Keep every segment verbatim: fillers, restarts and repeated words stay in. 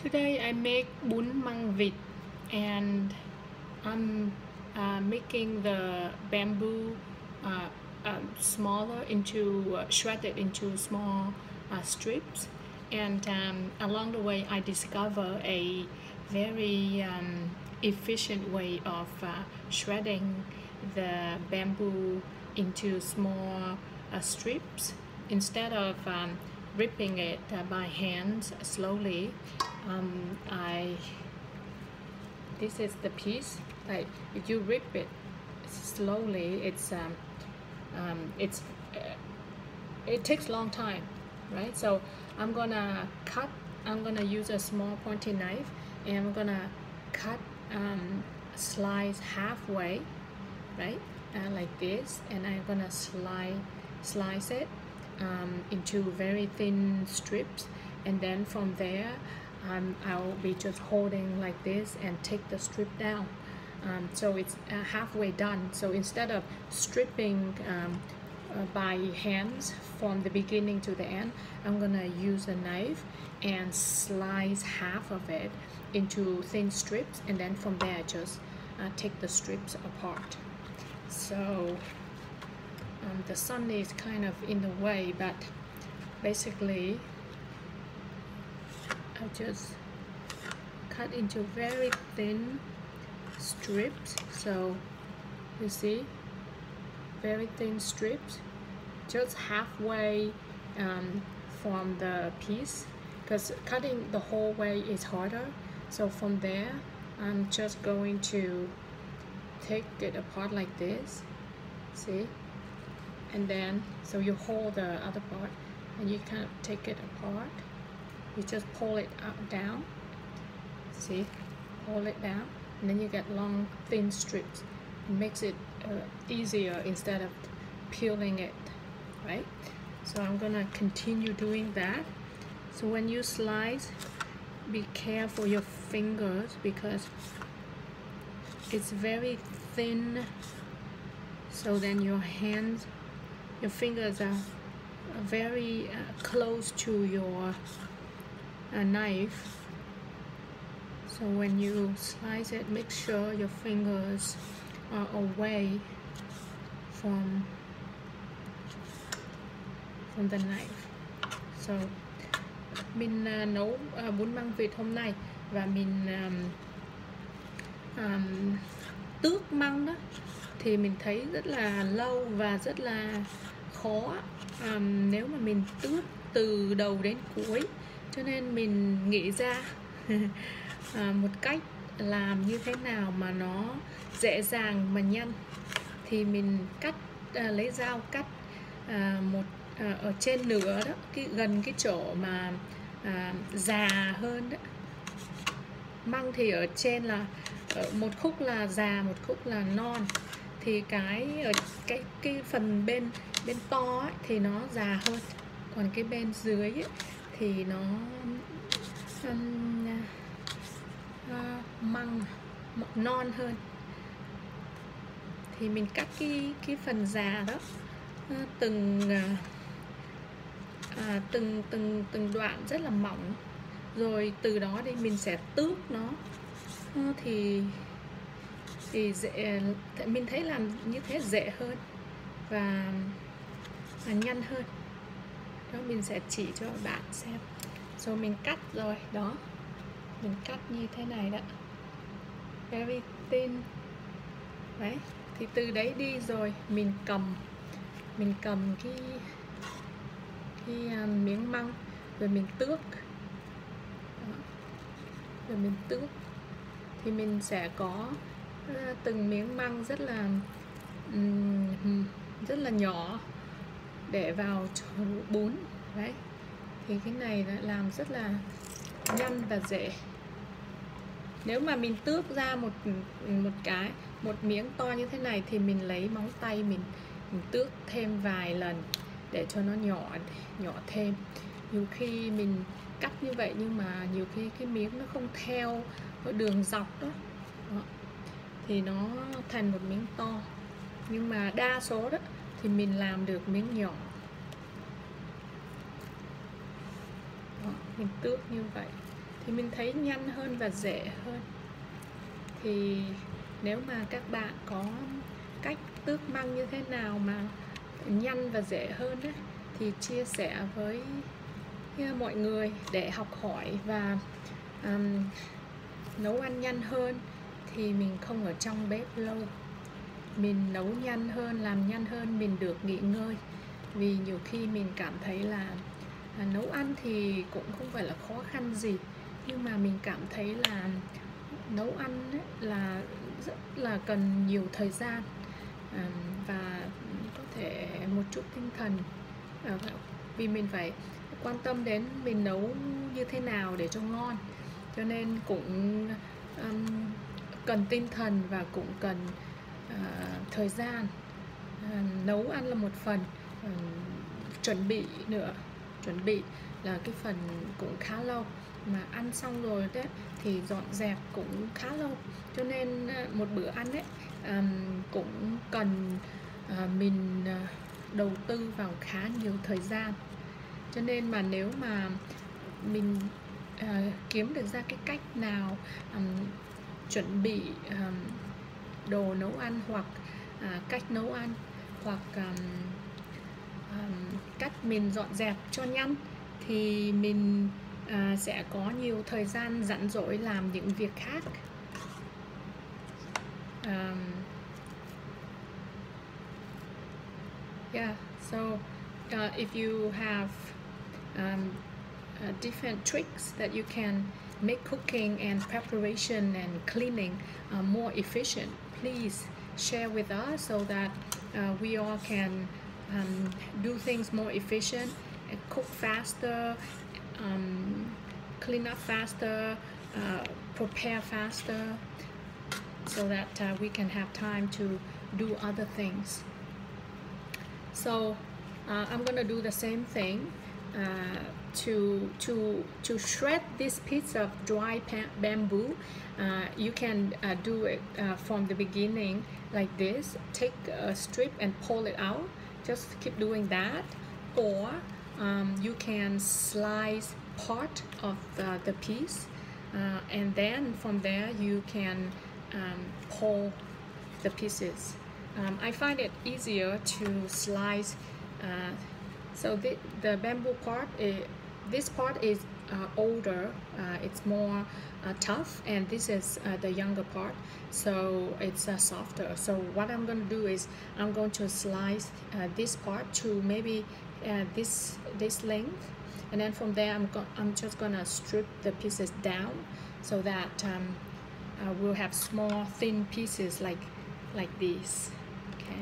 Today I make bún măng vịt, and I'm uh, making the bamboo uh, um, smaller into uh, shredded into small uh, strips. And um, along the way I discover a very um, efficient way of uh, shredding the bamboo into small uh, strips instead of um, ripping it uh, by hand slowly. um, I this is the piece. Like if you rip it slowly, it's um, um, it's uh, it takes a long time, right? So I'm gonna cut. I'm gonna use a small pointy knife, and I'm gonna cut um, slice halfway, right, uh, like this, and I'm gonna slice slice it um, into very thin strips, and then from there um, I'll be just holding like this and take the strip down. Um, so it's uh, halfway done. So instead of stripping um, uh, by hands from the beginning to the end, I'm gonna use a knife and slice half of it into thin strips, and then from there just uh, take the strips apart. So um, the sun is kind of in the way, but basically I just cut into very thin strips. So you see, very thin strips, just halfway um, from the piece, because cutting the whole way is harder. So from there I'm just going to take it apart like this, see, and then so you hold the other part and you kind of take it apart. You just pull it out down, see, pull it down, and then you get long thin strips. It makes it uh, easier instead of peeling it, right? So I'm gonna continue doing that. So when you slice, be careful your fingers, because it's very thin, so then your hands, your fingers are very uh, close to your uh, knife. So when you slice it, make sure your fingers are away from from the knife. So mình uh, nấu uh, bún măng vịt hôm nay, và mình um, um, tước măng đó thì mình thấy rất là lâu và rất là khó um, nếu mà mình tước từ đầu đến cuối, cho nên mình nghĩ ra à, một cách làm như thế nào mà nó dễ dàng mà nhanh. Thì mình cắt à, lấy dao cắt à, một à, ở trên nửa đó, cái gần cái chỗ mà à, già hơn đó. Măng thì ở trên là ở một khúc là già, một khúc là non, thì cái ở cái cái phần bên bên to ấy, thì nó già hơn, còn cái bên dưới ấy, thì nó um, uh, măng non hơn. Thì mình cắt cái cái phần già đó uh, từng uh, uh, từng từng từng đoạn rất là mỏng, rồi từ đó thì mình sẽ tước nó. uh, thì thì dễ, mình thấy làm như thế dễ hơn và, và nhanh hơn. Đó, mình sẽ chỉ cho bạn xem. Rồi mình cắt rồi đó, mình cắt như thế này đó, very thin đấy. Thì từ đấy đi rồi mình cầm mình cầm cái cái uh, miếng măng, rồi mình tước đó. Rồi mình tước thì mình sẽ có uh, từng miếng măng rất là um, rất là nhỏ để vào bún đấy. Thì cái này đã làm rất là nhanh và dễ. Nếu mà mình tước ra một một cái một miếng to như thế này thì mình lấy móng tay mình, mình tước thêm vài lần để cho nó nhỏ nhỏ thêm. Nhiều khi mình cắt như vậy nhưng mà nhiều khi cái miếng nó không theo cái đường dọc đó, đó thì nó thành một miếng to. Nhưng mà đa số đó thì mình làm được miếng nhỏ. Đó, mình tước như vậy thì mình thấy nhanh hơn và dễ hơn. Thì nếu mà các bạn có cách tước măng như thế nào mà nhanh và dễ hơn ấy, thì chia sẻ với mọi người để học hỏi và um, nấu ăn nhanh hơn. Thì mình không ở trong bếp lâu, mình nấu nhanh hơn, làm nhanh hơn, mình được nghỉ ngơi. Vì nhiều khi mình cảm thấy là à, nấu ăn thì cũng không phải là khó khăn gì, nhưng mà mình cảm thấy là nấu ăn ấy là rất là cần nhiều thời gian à, và có thể một chút tinh thần à, vì mình phải quan tâm đến mình nấu như thế nào để cho ngon, cho nên cũng um, cần tinh thần và cũng cần uh, thời gian. Uh, nấu ăn là một phần, uh, chuẩn bị nữa, chuẩn bị là cái phần cũng khá lâu, mà ăn xong rồi đấy thì dọn dẹp cũng khá lâu, cho nên uh, một bữa ăn đấy um, cũng cần uh, mình uh, đầu tư vào khá nhiều thời gian. Cho nên mà nếu mà mình uh, kiếm được ra cái cách nào um, chuẩn bị um, đồ nấu ăn, hoặc uh, cách nấu ăn, hoặc um, um, cách mình dọn dẹp cho nhanh, thì mình uh, sẽ có nhiều thời gian rảnh rỗi làm những việc khác. um, yeah so uh, if you have um, uh, different tricks that you can make cooking and preparation and cleaning uh, more efficient, please share with us so that uh, we all can um, do things more efficient, and cook faster, um, clean up faster, uh, prepare faster, so that uh, we can have time to do other things. So uh, I'm gonna do the same thing. Uh, to to to shred this piece of dry bamboo. Uh, you can uh, do it uh, from the beginning like this. Take a strip and pull it out. Just keep doing that. Or um, you can slice part of the, the piece, uh, and then from there you can um, pull the pieces. Um, I find it easier to slice. Uh, so the, the bamboo part, is, this part is uh, older, uh, it's more uh, tough, and this is uh, the younger part, so it's uh, softer. So what I'm going to do is I'm going to slice uh, this part to maybe uh, this this length, and then from there I'm, go I'm just going to strip the pieces down so that um, uh, we'll have small thin pieces like like these. Okay,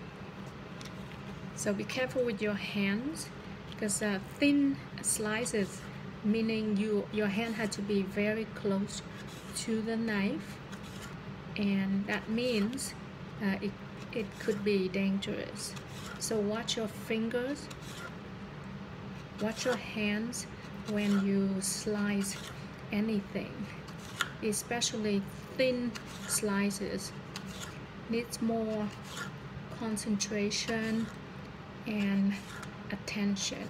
so be careful with your hands, because uh, thin slices, meaning you your hand had to be very close to the knife, and that means uh, it, it could be dangerous. So watch your fingers, watch your hands when you slice anything, especially thin slices. Needs more concentration and attention.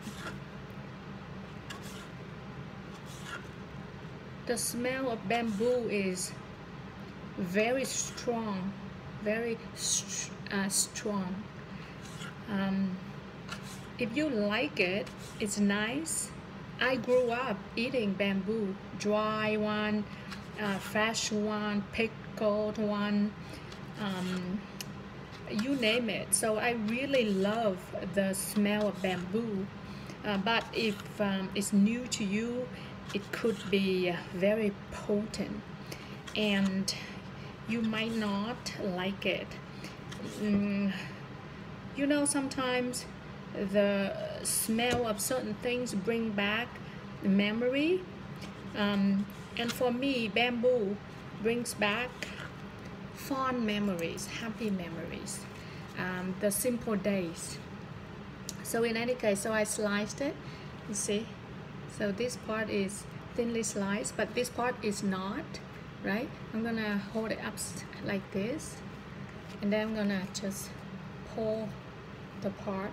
The smell of bamboo is very strong, very st uh, strong. Um, if you like it, it's nice. I grew up eating bamboo, dry one, uh, fresh one, pickled one, um, you name it. So I really love the smell of bamboo. Uh, but if um, it's new to you, it could be very potent and you might not like it. Mm, you know, sometimes the smell of certain things bring back memory, um, and for me bamboo brings back fond memories, happy memories, um, the simple days. So in any case, so I sliced it, you see, so this part is thinly sliced, but this part is not, right? I'm gonna hold it up like this, and then I'm gonna just pull the part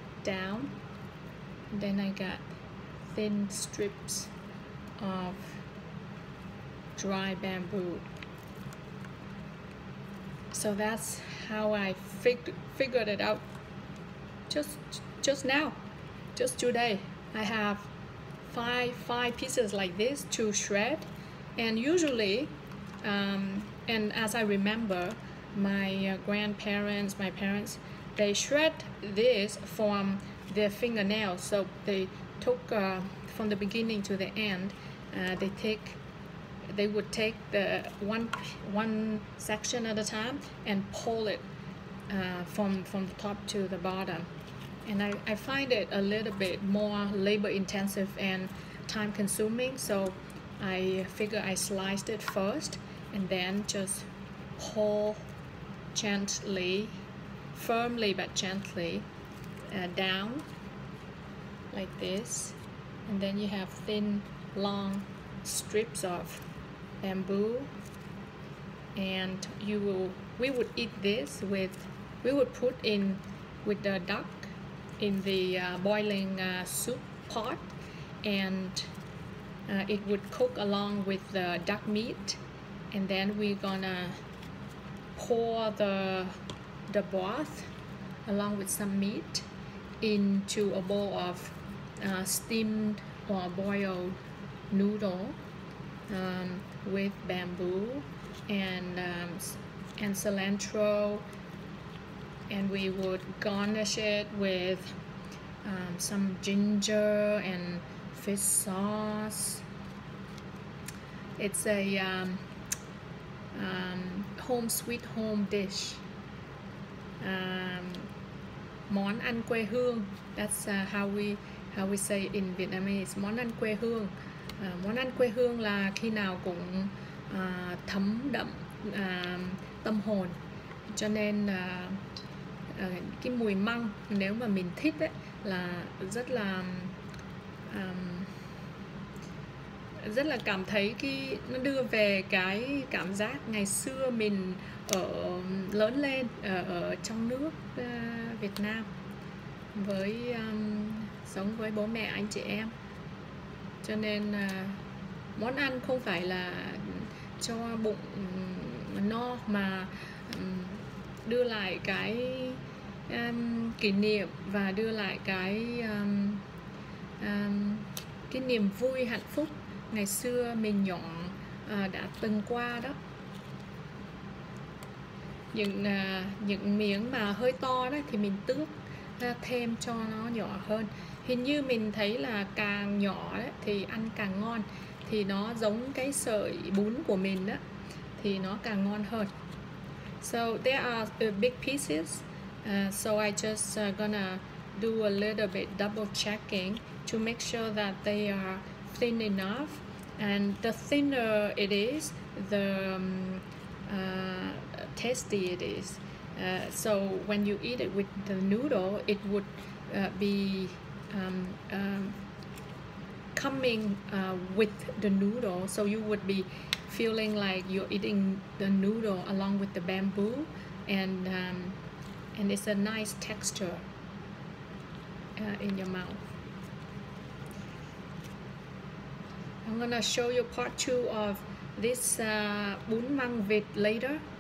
down, and then I got thin strips of dry bamboo. So that's how I fig figured it out just just now, just today. I have five five pieces like this to shred, and usually um, and as I remember, my uh, grandparents, my parents, they shred this from their fingernails. So they took uh, from the beginning to the end. Uh, they take, they would take the one one section at a time and pull it uh, from from the top to the bottom. And I, I find it a little bit more labor intensive and time consuming. So I figure I sliced it first and then just pull gently, firmly but gently uh, down like this, and then you have thin long strips of bamboo, and you will we would eat this with we would put in with the duck in the uh, boiling uh, soup pot, and uh, it would cook along with the duck meat, and then we're gonna pour the the broth along with some meat into a bowl of uh, steamed or boiled noodle um, with bamboo and um, and cilantro, and we would garnish it with um, some ginger and fish sauce. It's a um, um, home sweet home dish. Um, món ăn quê hương. That's uh, how we how we say in Vietnamese. Món ăn quê hương. Uh, món ăn quê hương là khi nào cũng uh, thấm đậm uh, tâm hồn. Cho nên uh, uh, cái mùi măng nếu mà mình thích ấy, là rất là um, rất là cảm thấy cái nó đưa về cái cảm giác ngày xưa mình ở lớn lên ở, ở trong nước uh, Việt Nam với um, sống với bố mẹ anh chị em. Cho nên uh, món ăn không phải là cho bụng um, no mà um, đưa lại cái um, kỷ niệm và đưa lại cái um, um, cái niềm vui hạnh phúc ngày xưa mình nhỏ uh, đã từng qua đó. Những uh, những miếng mà hơi to đó thì mình tước uh, thêm cho nó nhỏ hơn. Hình như mình thấy là càng nhỏ đấy thì ăn càng ngon, thì nó giống cái sợi bún của mình đó, thì nó càng ngon hơn. So there are uh, big pieces, uh, so I just uh, gonna do a little bit double checking to make sure that they are thin enough, and the thinner it is, the um, uh, tasty it is. Uh, so when you eat it with the noodle, it would uh, be um, um, coming uh, with the noodle, so you would be feeling like you're eating the noodle along with the bamboo, and um, and it's a nice texture uh, in your mouth. I'm gonna show you part two of this uh, bún măng vịt later.